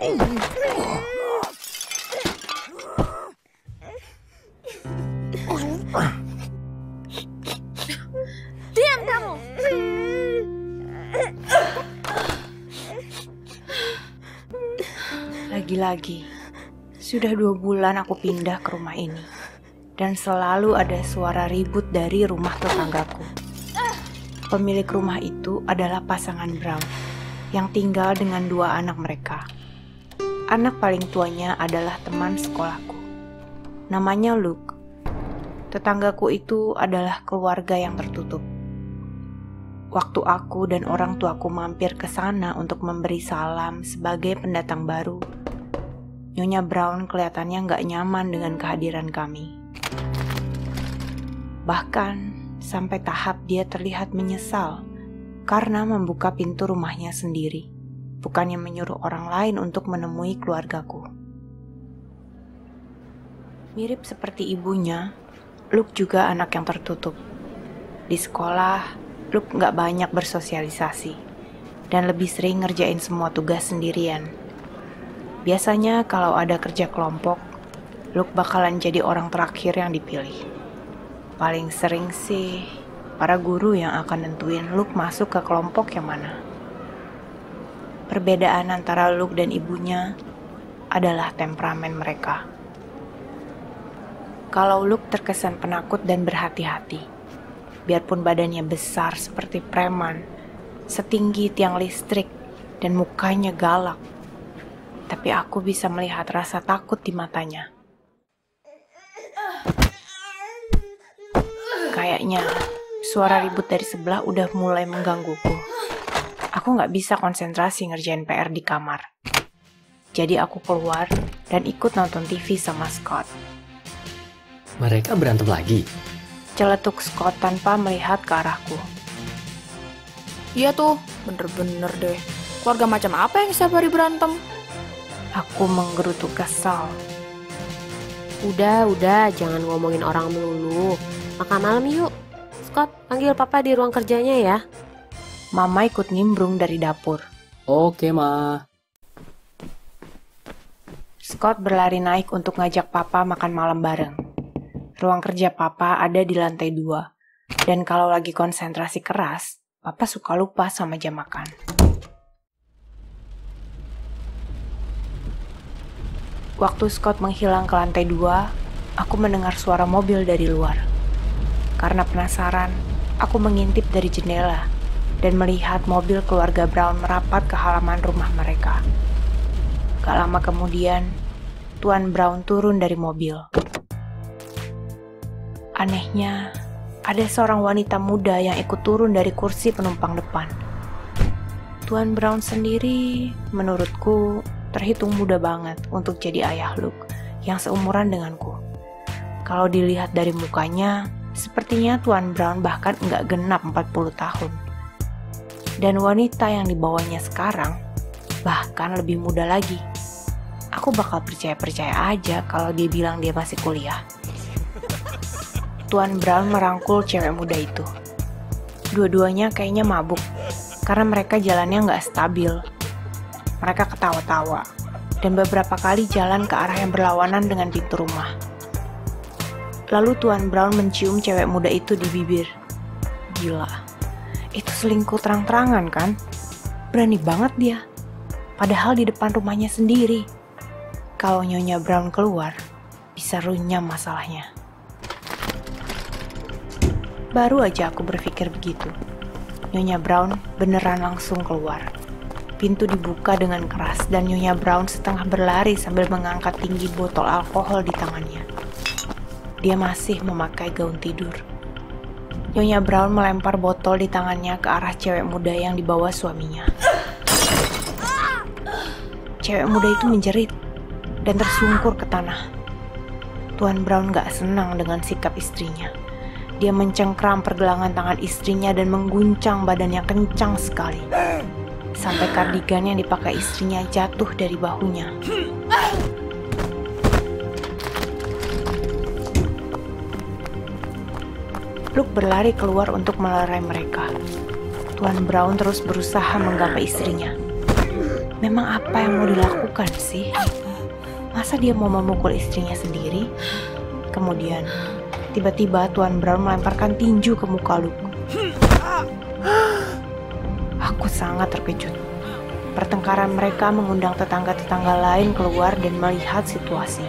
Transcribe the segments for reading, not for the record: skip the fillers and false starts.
Diam kamu! Lagi-lagi, sudah 2 bulan aku pindah ke rumah ini. Dan selalu ada suara ribut dari rumah tetanggaku. Pemilik rumah itu adalah pasangan Brown yang tinggal dengan 2 anak mereka. Anak paling tuanya adalah teman sekolahku. Namanya Luke. Tetanggaku itu adalah keluarga yang tertutup. Waktu aku dan orang tuaku mampir ke sana untuk memberi salam sebagai pendatang baru, Nyonya Brown kelihatannya nggak nyaman dengan kehadiran kami. Bahkan sampai tahap dia terlihat menyesal karena membuka pintu rumahnya sendiri, bukannya menyuruh orang lain untuk menemui keluargaku. Mirip seperti ibunya, Luke juga anak yang tertutup. Di sekolah, Luke nggak banyak bersosialisasi dan lebih sering ngerjain semua tugas sendirian. Biasanya kalau ada kerja kelompok, Luke bakalan jadi orang terakhir yang dipilih. Paling sering sih, para guru yang akan nentuin Luke masuk ke kelompok yang mana. Perbedaan antara Luke dan ibunya adalah temperamen mereka. Kalau Luke terkesan penakut dan berhati-hati, biarpun badannya besar seperti preman, setinggi tiang listrik, dan mukanya galak, tapi aku bisa melihat rasa takut di matanya. Kayaknya suara ribut dari sebelah udah mulai menggangguku. Aku nggak bisa konsentrasi ngerjain PR di kamar. Jadi aku keluar dan ikut nonton TV sama Scott. Mereka berantem lagi? Celetuk Scott tanpa melihat ke arahku. Iya tuh, bener-bener deh. Keluarga macam apa yang setiap hari berantem? Aku menggerutu kesal. Udah, jangan ngomongin orang melulu. Makan malam yuk. Scott, panggil papa di ruang kerjanya ya. Mama ikut nimbrung dari dapur. Oke, Ma. Scott berlari naik untuk ngajak papa makan malam bareng. Ruang kerja papa ada di lantai 2. Dan kalau lagi konsentrasi keras, papa suka lupa sama jam makan. Waktu Scott menghilang ke lantai 2, aku mendengar suara mobil dari luar. Karena penasaran, aku mengintip dari jendela dan melihat mobil keluarga Brown merapat ke halaman rumah mereka. Gak lama kemudian, Tuan Brown turun dari mobil. Anehnya, ada seorang wanita muda yang ikut turun dari kursi penumpang depan. Tuan Brown sendiri, menurutku, terhitung muda banget untuk jadi ayah Luke yang seumuran denganku. Kalau dilihat dari mukanya, sepertinya Tuan Brown bahkan nggak genap 40 tahun. Dan wanita yang dibawanya sekarang bahkan lebih muda lagi. Aku bakal percaya-percaya aja kalau dia bilang dia masih kuliah. Tuan Brown merangkul cewek muda itu. Dua-duanya kayaknya mabuk karena mereka jalannya nggak stabil. Mereka ketawa-tawa dan beberapa kali jalan ke arah yang berlawanan dengan pintu rumah. Lalu Tuan Brown mencium cewek muda itu di bibir. Gila, itu selingkuh terang-terangan kan? Berani banget dia. Padahal di depan rumahnya sendiri. Kalau Nyonya Brown keluar, bisa runyam masalahnya. Baru aja aku berpikir begitu. Nyonya Brown beneran langsung keluar. Pintu dibuka dengan keras dan Nyonya Brown setengah berlari sambil mengangkat tinggi botol alkohol di tangannya. Dia masih memakai gaun tidur. Nyonya Brown melempar botol di tangannya ke arah cewek muda yang dibawa suaminya. Cewek muda itu menjerit dan tersungkur ke tanah. Tuan Brown gak senang dengan sikap istrinya. Dia mencengkram pergelangan tangan istrinya dan mengguncang badannya kencang sekali. Sampai kardigan yang dipakai istrinya jatuh dari bahunya. Luke berlari keluar untuk melerai mereka. Tuan Brown terus berusaha menggapai istrinya. Memang apa yang mau dilakukan sih? Masa dia mau memukul istrinya sendiri? Kemudian, tiba-tiba Tuan Brown melemparkan tinju ke muka Luke. Aku sangat terkejut. Pertengkaran mereka mengundang tetangga-tetangga lain keluar dan melihat situasi.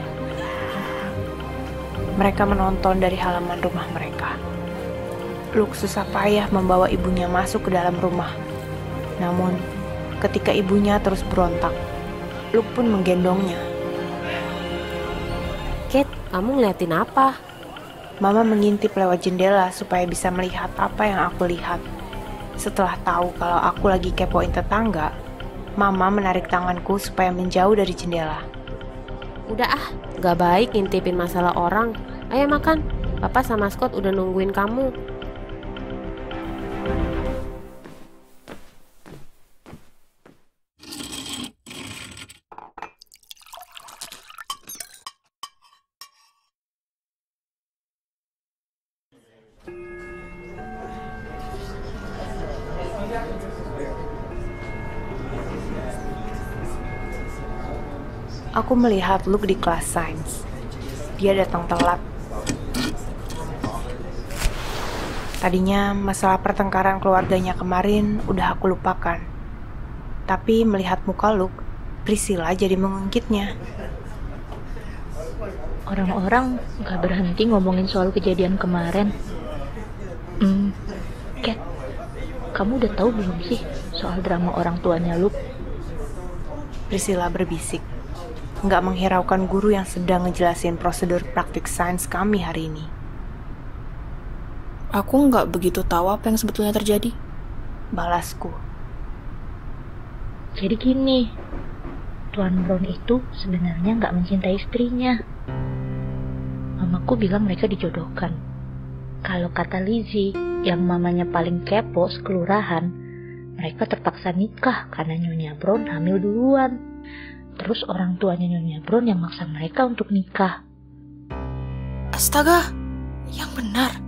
Mereka menonton dari halaman rumah mereka. Luke susah payah membawa ibunya masuk ke dalam rumah. Namun, ketika ibunya terus berontak, Luke pun menggendongnya. Kate, kamu ngeliatin apa? Mama mengintip lewat jendela supaya bisa melihat apa yang aku lihat. Setelah tahu kalau aku lagi kepoin tetangga, Mama menarik tanganku supaya menjauh dari jendela. Udah gak baik ngintipin masalah orang. Ayo makan, Papa sama Scott udah nungguin kamu. Aku melihat Luke di kelas sains. Dia datang telat. Tadinya masalah pertengkaran keluarganya kemarin udah aku lupakan. Tapi melihat muka Luke, Priscilla jadi mengungkitnya. Orang-orang gak berhenti ngomongin soal kejadian kemarin. Kat, kamu udah tahu belum sih soal drama orang tuanya Luke? Priscilla berbisik, nggak menghiraukan guru yang sedang ngejelasin prosedur praktik sains kami hari ini. Aku nggak begitu tahu apa yang sebetulnya terjadi. Balasku. Jadi gini, Tuan Brown itu sebenarnya nggak mencintai istrinya. Mamaku bilang mereka dijodohkan. Kalau kata Lizzie, yang mamanya paling kepo sekelurahan, mereka terpaksa nikah karena Nyonya Brown hamil duluan. Terus orang tuanya Nyonya Brown yang maksa mereka untuk nikah. Astaga, yang benar.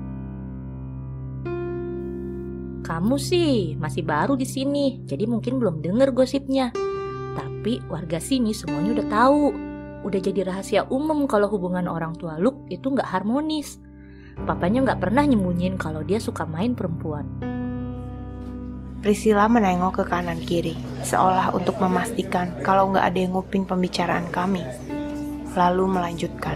Kamu sih masih baru di sini, jadi mungkin belum dengar gosipnya. Tapi warga sini semuanya udah tahu. Udah jadi rahasia umum kalau hubungan orang tua Luke itu nggak harmonis. Papanya nggak pernah nyembunyiin kalau dia suka main perempuan. Priscilla menengok ke kanan kiri, seolah untuk memastikan kalau nggak ada yang nguping pembicaraan kami. Lalu melanjutkan.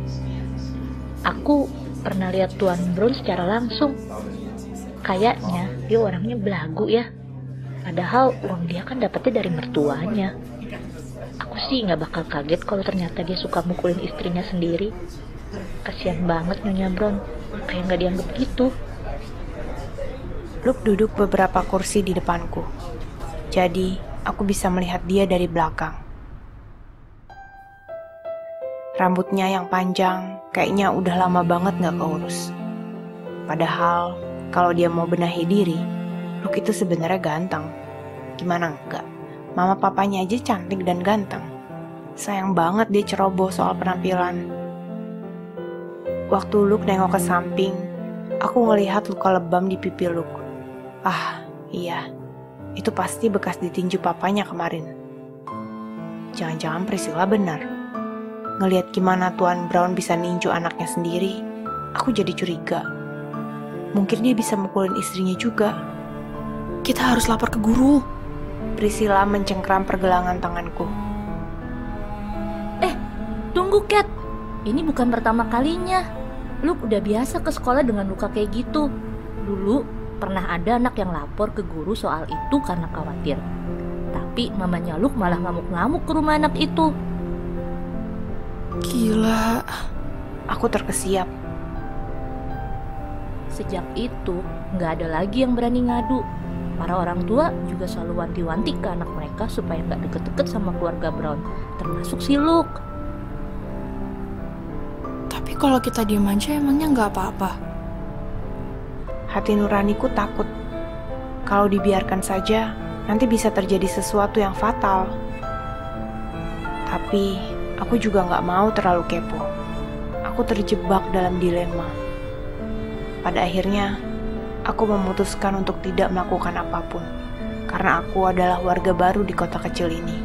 Aku pernah lihat Tuan Brown secara langsung. Kayaknya dia orangnya belagu ya. Padahal uang dia kan dapetnya dari mertuanya. Aku sih nggak bakal kaget kalau ternyata dia suka mukulin istrinya sendiri. Kasian banget Nyonya Brown, kayak nggak dianggap gitu. Luke duduk beberapa kursi di depanku. Jadi, aku bisa melihat dia dari belakang. Rambutnya yang panjang, kayaknya udah lama banget gak keurus. Padahal, kalau dia mau benahi diri, Luke itu sebenarnya ganteng. Gimana enggak? Mama papanya aja cantik dan ganteng. Sayang banget dia ceroboh soal penampilan. Waktu Luke nengok ke samping, aku ngelihat luka lebam di pipi Luke. Ah, iya. Itu pasti bekas ditinju papanya kemarin. Jangan-jangan Priscilla benar. Ngelihat gimana Tuan Brown bisa ninju anaknya sendiri, aku jadi curiga. Mungkin dia bisa mukulin istrinya juga. Kita harus lapor ke guru. Priscilla mencengkram pergelangan tanganku. Tunggu Kat, ini bukan pertama kalinya. Luke udah biasa ke sekolah dengan luka kayak gitu. Dulu pernah ada anak yang lapor ke guru soal itu karena khawatir. Tapi mamanya Luke malah ngamuk-ngamuk ke rumah anak itu. Gila. Aku terkesiap. Sejak itu, nggak ada lagi yang berani ngadu. Para orang tua juga selalu wanti-wanti ke anak mereka supaya nggak deket-deket sama keluarga Brown, termasuk si Luke. Tapi kalau kita diem aja emangnya nggak apa-apa? Hati nuraniku takut. Kalau dibiarkan saja, nanti bisa terjadi sesuatu yang fatal. Tapi, aku juga nggak mau terlalu kepo. Aku terjebak dalam dilema. Pada akhirnya, aku memutuskan untuk tidak melakukan apapun. karena aku adalah warga baru di kota kecil ini.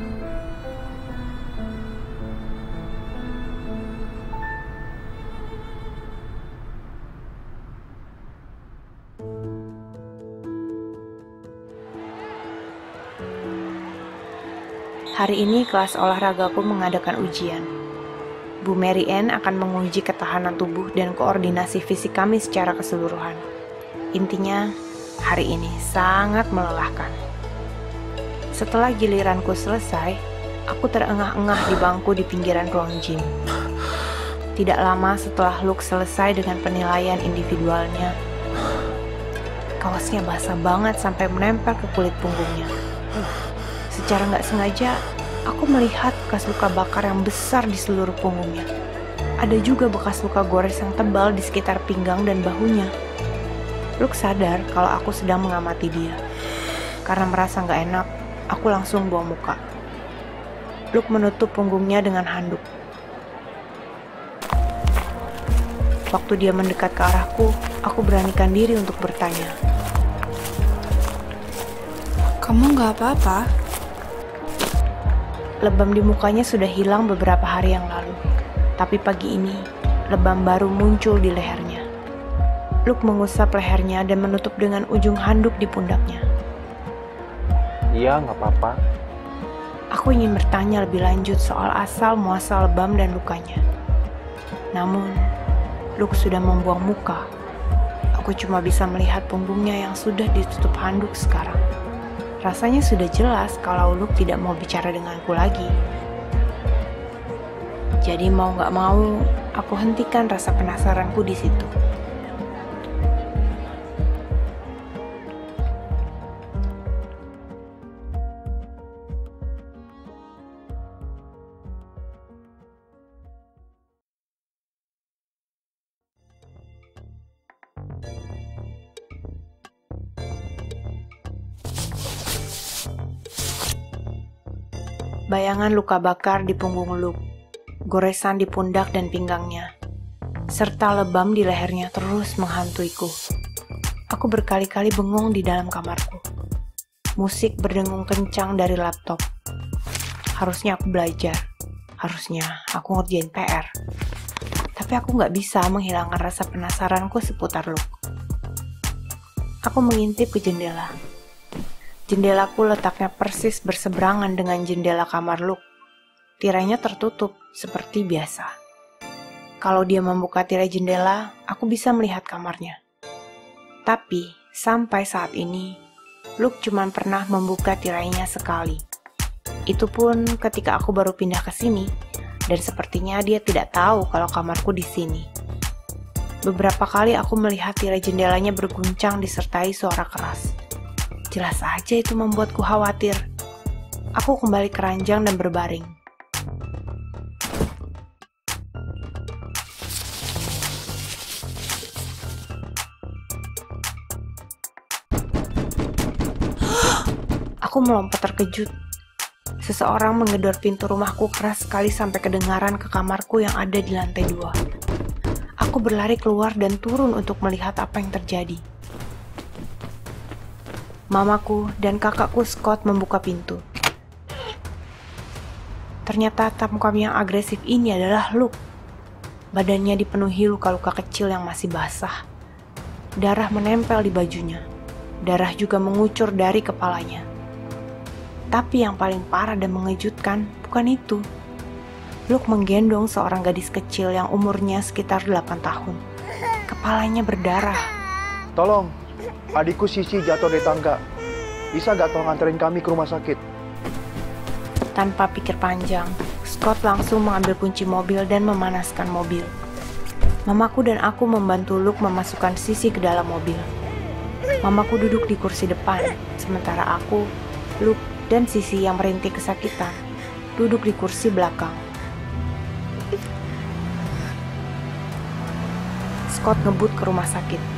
Hari ini kelas olahragaku mengadakan ujian. Bu Mary Ann akan menguji ketahanan tubuh dan koordinasi fisik kami secara keseluruhan. Intinya, hari ini sangat melelahkan. Setelah giliranku selesai, aku terengah-engah di bangku di pinggiran ruang gym. Tidak lama setelah Luke selesai dengan penilaian individualnya, kaosnya basah banget sampai menempel ke kulit punggungnya. Secara nggak sengaja, aku melihat bekas luka bakar yang besar di seluruh punggungnya. Ada juga bekas luka gores yang tebal di sekitar pinggang dan bahunya. Luke sadar kalau aku sedang mengamati dia. Karena merasa nggak enak, aku langsung bawa muka. Luke menutup punggungnya dengan handuk. Waktu dia mendekat ke arahku, aku beranikan diri untuk bertanya. Kamu nggak apa-apa? Lebam di mukanya sudah hilang beberapa hari yang lalu, tapi pagi ini lebam baru muncul di lehernya. Luke mengusap lehernya dan menutup dengan ujung handuk di pundaknya. Iya, nggak apa-apa. Aku ingin bertanya lebih lanjut soal asal muasal lebam dan lukanya. Namun, Luke sudah membuang muka. Aku cuma bisa melihat punggungnya yang sudah ditutup handuk sekarang. Rasanya sudah jelas kalau Luke tidak mau bicara denganku lagi. Jadi mau gak mau, aku hentikan rasa penasaranku di situ. Bayangan luka bakar di punggung Luke, goresan di pundak dan pinggangnya, serta lebam di lehernya terus menghantuiku. Aku berkali-kali bengong di dalam kamarku. Musik berdengung kencang dari laptop. Harusnya aku belajar. Harusnya aku ngerjain PR. Tapi aku gak bisa menghilangkan rasa penasaranku seputar Luke. Aku mengintip ke jendela. Jendelaku letaknya persis berseberangan dengan jendela kamar Luke. Tirainya tertutup seperti biasa. Kalau dia membuka tirai jendela, aku bisa melihat kamarnya. Tapi sampai saat ini, Luke cuma pernah membuka tirainya sekali. Itu pun ketika aku baru pindah ke sini, dan sepertinya dia tidak tahu kalau kamarku di sini. Beberapa kali aku melihat tirai jendelanya berguncang disertai suara keras. Jelas aja itu membuatku khawatir. Aku kembali ke ranjang dan berbaring. Aku melompat terkejut. Seseorang menggedor pintu rumahku keras sekali sampai kedengaran ke kamarku yang ada di lantai 2. Aku berlari keluar dan turun untuk melihat apa yang terjadi. Mamaku dan kakakku Scott membuka pintu. Ternyata tamu yang agresif ini adalah Luke. Badannya dipenuhi luka-luka kecil yang masih basah. Darah menempel di bajunya. Darah juga mengucur dari kepalanya. Tapi yang paling parah dan mengejutkan bukan itu. Luke menggendong seorang gadis kecil yang umurnya sekitar 8 tahun. Kepalanya berdarah. Tolong, adikku Sisi jatuh dari tangga. Bisa gak tolong anterin kami ke rumah sakit? Tanpa pikir panjang, Scott langsung mengambil kunci mobil dan memanaskan mobil. Mamaku dan aku membantu Luke memasukkan Sisi ke dalam mobil. Mamaku duduk di kursi depan, sementara aku, Luke, dan Sisi yang merintih kesakitan duduk di kursi belakang. Scott ngebut ke rumah sakit.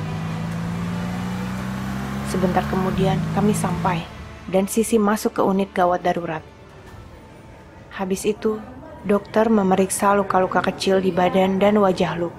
Sebentar kemudian kami sampai dan Sisi masuk ke unit gawat darurat. Habis itu, dokter memeriksa luka-luka kecil di badan dan wajah Luke.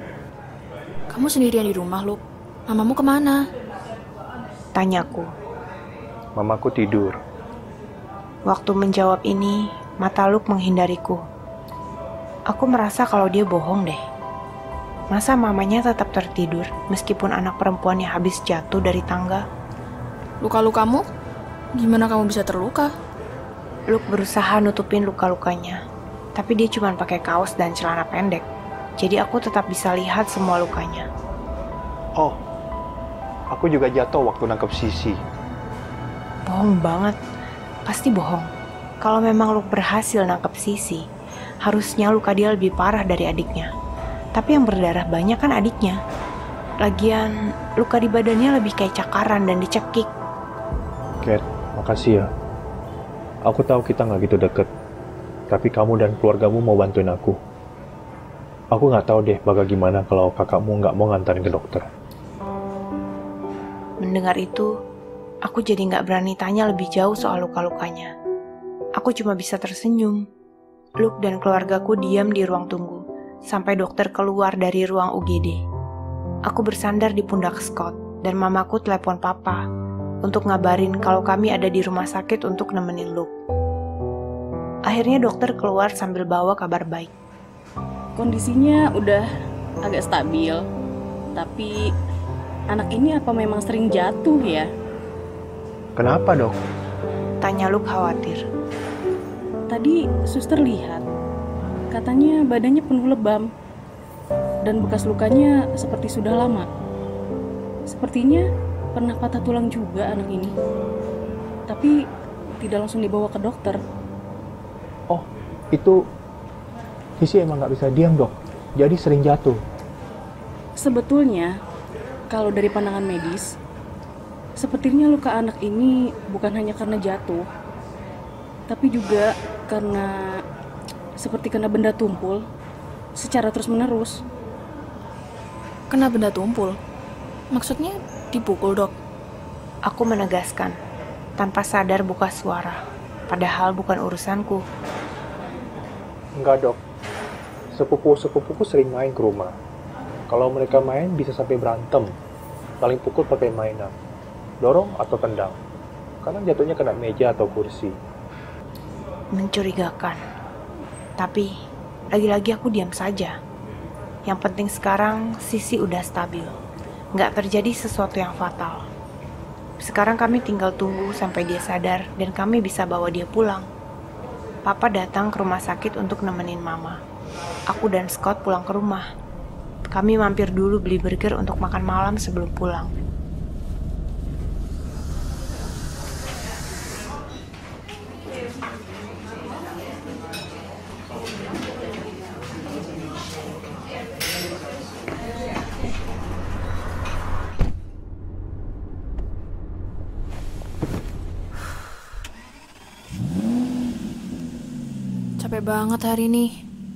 Kamu sendirian di rumah, Luke? Mamamu kemana? Tanyaku. Mamaku tidur. Waktu menjawab ini, mata Luke menghindariku. Aku merasa kalau dia bohong deh. Masa mamanya tetap tertidur meskipun anak perempuannya habis jatuh dari tangga? Luka-lukamu? Gimana kamu bisa terluka? Luke berusaha nutupin luka-lukanya, tapi dia cuma pakai kaos dan celana pendek. Jadi aku tetap bisa lihat semua lukanya. Oh, aku juga jatuh waktu nangkep Sisi. Bohong banget. Pasti bohong. Kalau memang Luke berhasil nangkep Sisi, harusnya luka dia lebih parah dari adiknya. Tapi yang berdarah banyak kan adiknya. Lagian, luka di badannya lebih kayak cakaran dan dicekik. Kat, makasih ya. Aku tahu kita nggak gitu deket. Tapi kamu dan keluargamu mau bantuin aku. Aku nggak tahu deh bakal gimana kalau kakakmu nggak mau ngantarin ke dokter. Mendengar itu, aku jadi nggak berani tanya lebih jauh soal luka-lukanya. Aku cuma bisa tersenyum. Luke dan keluargaku diam di ruang tunggu, sampai dokter keluar dari ruang UGD. Aku bersandar di pundak Scott, dan mamaku telepon papa untuk ngabarin kalau kami ada di rumah sakit untuk nemenin Luke. Akhirnya dokter keluar sambil bawa kabar baik. Kondisinya udah agak stabil, tapi anak ini apa memang sering jatuh ya? Kenapa, Dok? Tanya Luke khawatir. Tadi suster lihat, katanya badannya penuh lebam, dan bekas lukanya seperti sudah lama. Sepertinya pernah patah tulang juga anak ini, tapi tidak langsung dibawa ke dokter. Oh, itu Sisi emang nggak bisa diam, Dok. Jadi sering jatuh. Sebetulnya, kalau dari pandangan medis, sepertinya luka anak ini bukan hanya karena jatuh, tapi juga karena seperti kena benda tumpul secara terus-menerus. Kena benda tumpul? Maksudnya dipukul, Dok? Aku menegaskan, tanpa sadar buka suara, padahal bukan urusanku. Enggak, Dok. Sepupu-sepupuku sering main ke rumah. Kalau mereka main bisa sampai berantem, saling pukul pakai mainan, dorong atau tendang. Kadang jatuhnya kena meja atau kursi. Mencurigakan. Tapi, lagi-lagi aku diam saja. Yang penting sekarang, Sisi udah stabil. Nggak terjadi sesuatu yang fatal. Sekarang kami tinggal tunggu sampai dia sadar dan kami bisa bawa dia pulang. Papa datang ke rumah sakit untuk nemenin Mama. Aku dan Scott pulang ke rumah. Kami mampir dulu beli burger untuk makan malam sebelum pulang. Capek banget hari ini.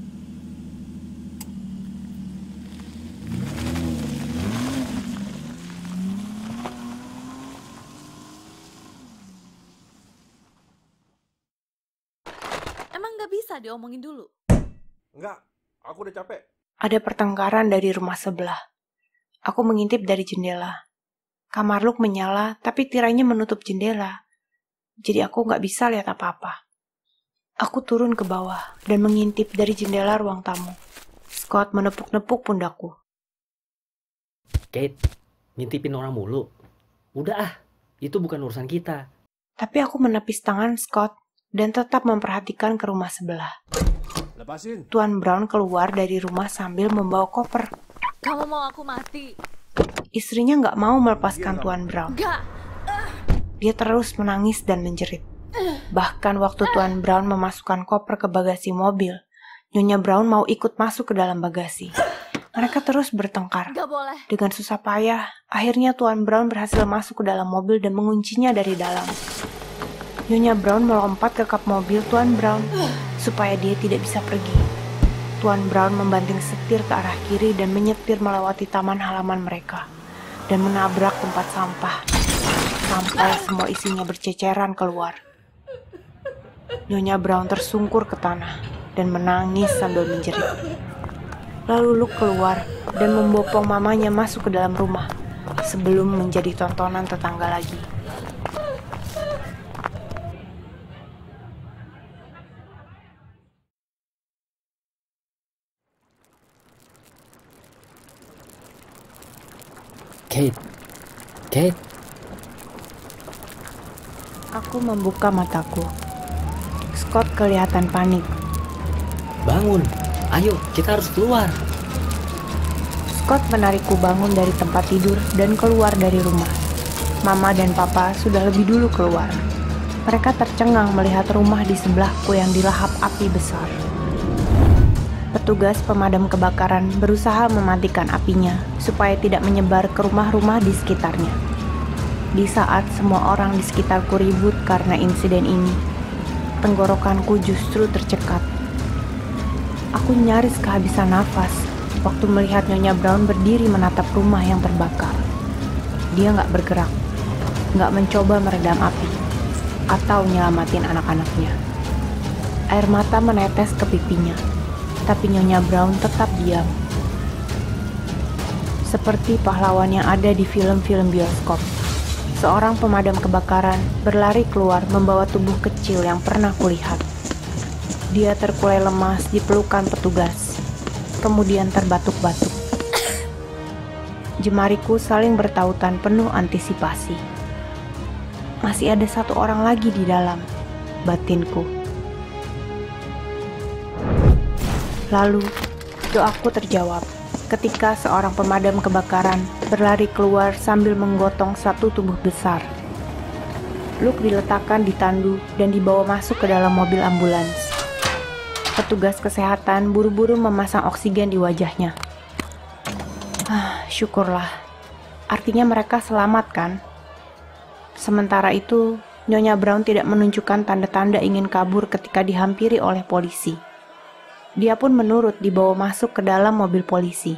Emang gak bisa diomongin dulu? Enggak, aku udah capek. Ada pertengkaran dari rumah sebelah. Aku mengintip dari jendela. Kamar Luke menyala, tapi tirainya menutup jendela. Jadi aku nggak bisa lihat apa-apa. Aku turun ke bawah dan mengintip dari jendela ruang tamu. Scott menepuk-nepuk pundakku. Kate, ngintipin orang mulu. Udah ah, itu bukan urusan kita. Tapi aku menepis tangan Scott dan tetap memperhatikan ke rumah sebelah. Lepasin. Tuan Brown keluar dari rumah sambil membawa koper. Kamu mau aku mati? Istrinya nggak mau melepaskan Tuan Brown. Gak. Dia terus menangis dan menjerit. Bahkan waktu Tuan Brown memasukkan koper ke bagasi mobil, Nyonya Brown mau ikut masuk ke dalam bagasi. Mereka terus bertengkar. Gak boleh. Dengan susah payah, akhirnya Tuan Brown berhasil masuk ke dalam mobil dan menguncinya dari dalam. Nyonya Brown melompat ke kap mobil Tuan Brown supaya dia tidak bisa pergi. Tuan Brown membanting setir ke arah kiri dan menyetir melewati taman halaman mereka dan menabrak tempat sampah sampai semua isinya berceceran keluar. Nyonya Brown tersungkur ke tanah dan menangis sambil menjerit. Lalu Luke keluar dan membopong mamanya masuk ke dalam rumah sebelum menjadi tontonan tetangga lagi. Kate, Aku membuka mataku. Scott kelihatan panik. bangun. Ayo, kita harus keluar. Scott menarikku bangun dari tempat tidur dan keluar dari rumah. Mama dan Papa sudah lebih dulu keluar. Mereka tercengang melihat rumah di sebelahku yang dilahap api besar. Petugas pemadam kebakaran berusaha mematikan apinya supaya tidak menyebar ke rumah-rumah di sekitarnya. Di saat semua orang di sekitarku ribut karena insiden ini, tenggorokanku justru tercekat. Aku nyaris kehabisan nafas waktu melihat Nyonya Brown berdiri menatap rumah yang terbakar. Dia nggak bergerak, nggak mencoba meredam api, atau nyelamatin anak-anaknya. Air mata menetes ke pipinya, tapi Nyonya Brown tetap diam. Seperti pahlawan yang ada di film-film bioskop, seorang pemadam kebakaran berlari keluar membawa tubuh kecil yang pernah kulihat. Dia terkulai lemas di pelukan petugas, kemudian terbatuk-batuk. Jemariku saling bertautan penuh antisipasi. Masih ada satu orang lagi di dalam, batinku. Lalu, doaku terjawab ketika seorang pemadam kebakaran berlari keluar sambil menggotong satu tubuh besar. Luke diletakkan di tandu dan dibawa masuk ke dalam mobil ambulans. Petugas kesehatan buru-buru memasang oksigen di wajahnya. Syukurlah. Artinya mereka selamat kan? Sementara itu, Nyonya Brown tidak menunjukkan tanda-tanda ingin kabur ketika dihampiri oleh polisi. Dia pun menurut dibawa masuk ke dalam mobil polisi.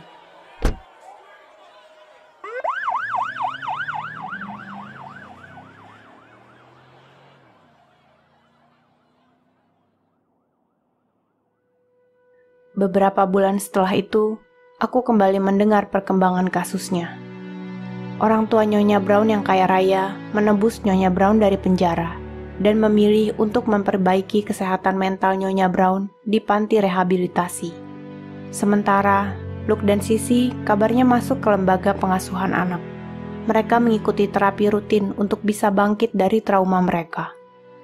Beberapa bulan setelah itu, aku kembali mendengar perkembangan kasusnya. Orang tua Nyonya Brown yang kaya raya menebus Nyonya Brown dari penjara dan memilih untuk memperbaiki kesehatan mental Nyonya Brown di panti rehabilitasi. Sementara, Luke dan Sissy kabarnya masuk ke lembaga pengasuhan anak. Mereka mengikuti terapi rutin untuk bisa bangkit dari trauma mereka.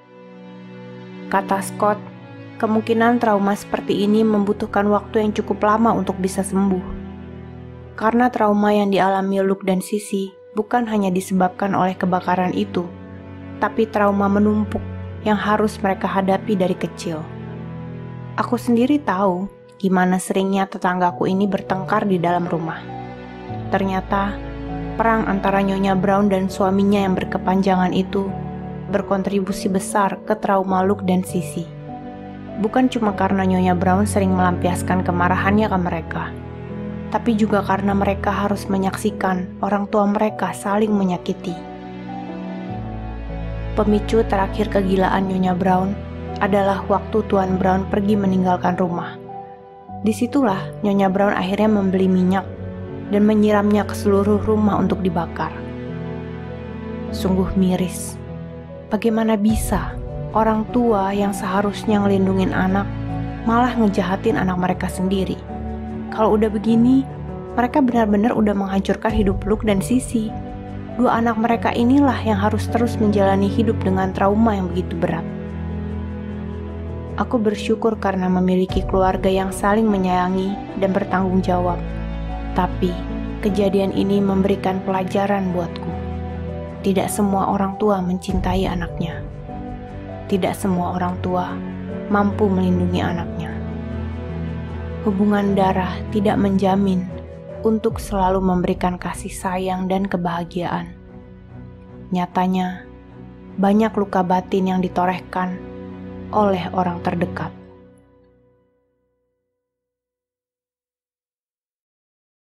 Kata Scott, kemungkinan trauma seperti ini membutuhkan waktu yang cukup lama untuk bisa sembuh. Karena trauma yang dialami Luke dan Sissy bukan hanya disebabkan oleh kebakaran itu, tapi trauma menumpuk yang harus mereka hadapi dari kecil. Aku sendiri tahu gimana seringnya tetanggaku ini bertengkar di dalam rumah. Ternyata, perang antara Nyonya Brown dan suaminya yang berkepanjangan itu berkontribusi besar ke trauma Luke dan Sissy. Bukan cuma karena Nyonya Brown sering melampiaskan kemarahannya ke mereka, tapi juga karena mereka harus menyaksikan orang tua mereka saling menyakiti. Pemicu terakhir kegilaan Nyonya Brown adalah waktu Tuan Brown pergi meninggalkan rumah. Disitulah Nyonya Brown akhirnya membeli minyak dan menyiramnya ke seluruh rumah untuk dibakar. Sungguh miris. Bagaimana bisa orang tua yang seharusnya ngelindungin anak malah ngejahatin anak mereka sendiri? Kalau udah begini, mereka benar-benar udah menghancurkan hidup Luke dan Sissy. Dua anak mereka inilah yang harus terus menjalani hidup dengan trauma yang begitu berat. Aku bersyukur karena memiliki keluarga yang saling menyayangi dan bertanggung jawab. Tapi, kejadian ini memberikan pelajaran buatku. Tidak semua orang tua mencintai anaknya. Tidak semua orang tua mampu melindungi anaknya. Hubungan darah tidak menjamin untuk selalu memberikan kasih sayang dan kebahagiaan. Nyatanya, banyak luka batin yang ditorehkan oleh orang terdekat.